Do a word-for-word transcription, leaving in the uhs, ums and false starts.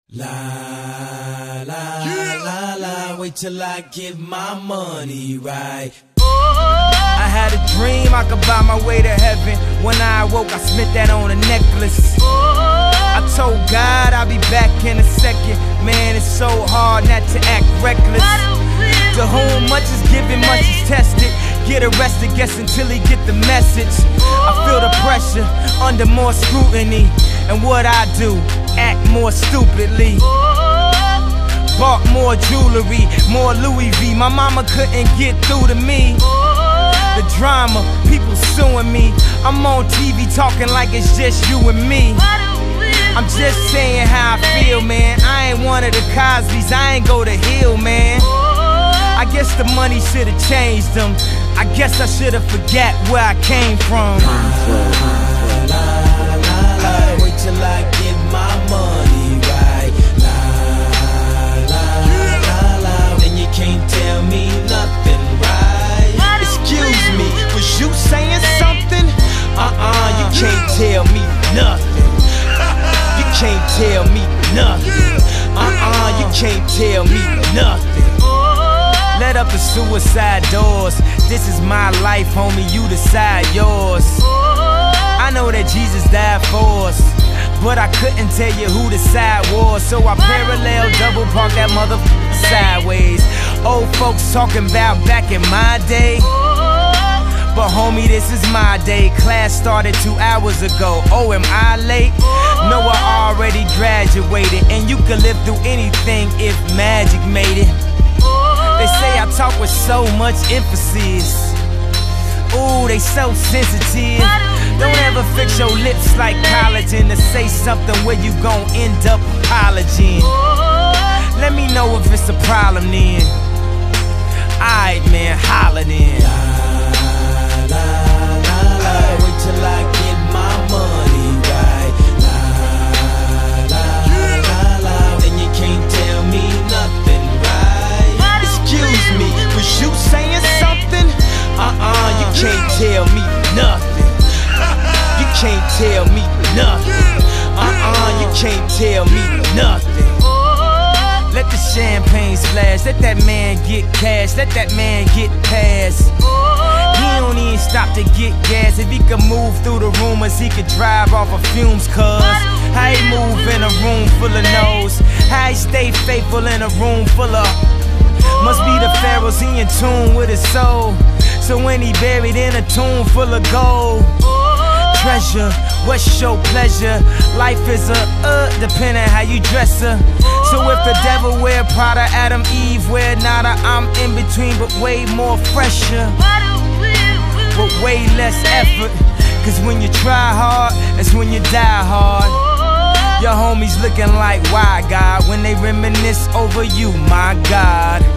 La la yeah. la la, wait till I get my money right. I had a dream I could buy my way to heaven. When I awoke, I spent that on a necklace. I told God I'll be back in a second. Man, it's so hard not to act reckless. To whom much is given, much is tested. Get arrested, guess until he get the message. I feel the pressure, under more scrutiny. And what I do, act more stupidly. Bought more jewelry, more Louis V. My mama couldn't get through to me. The drama, people suing me. I'm on T V talking like it's just you and me. I'm just saying how I feel, man. I ain't one of the Cosbys, I ain't go to Hill, man. I guess the money should've changed them. I guess I should've forgot where I came from. Wait till I get my money right. La la la la, then you can't tell me nothing, right? Excuse me, was you saying something? Uh-uh, you can't tell me nothing. You can't tell me nothing. Uh-uh, you can't tell me nothing. Let up the suicide doors. This is my life, homie, you decide yours. I know that Jesus died for us, but I couldn't tell you who the side was. So I parallel double park that motherfucker sideways. Old folks talking about back in my day, but homie, this is my day. Class started two hours ago. Oh, am I late? No, I already graduated. And you could live through anything if magic made it. They say I talk with so much emphasis. Ooh, they so sensitive. Don't ever fix your lips like collagen to say something where you gon' end up apologizing. Let me know if it's a problem then. Alright, man, holla then. La la la la, wait till I get my money right. La la la la, then you can't tell me nothing, right? Excuse me, was you saying something? Uh-uh, you can't tell me nothing. You can't tell me nothing. Uh-uh, you can't tell me nothing. Let the champagne splash, let that man get cash, let that man get past. He don't even stop to get gas. If he could move through the rumors, he could drive off of fumes, cuz how he move in a room full of no's, how he stay faithful in a room full of. Must be the pharaohs, he in tune with his soul. So when he buried in a tomb full of gold, treasure, what's your pleasure? Life is a uh, depending how you dress her. So if the devil wear Prada, Adam, Eve wear nada, I'm in between but way more fresher, but way less effort. Cause when you try hard, it's when you die hard. Your homies looking like, why God? When they reminisce over you, my God.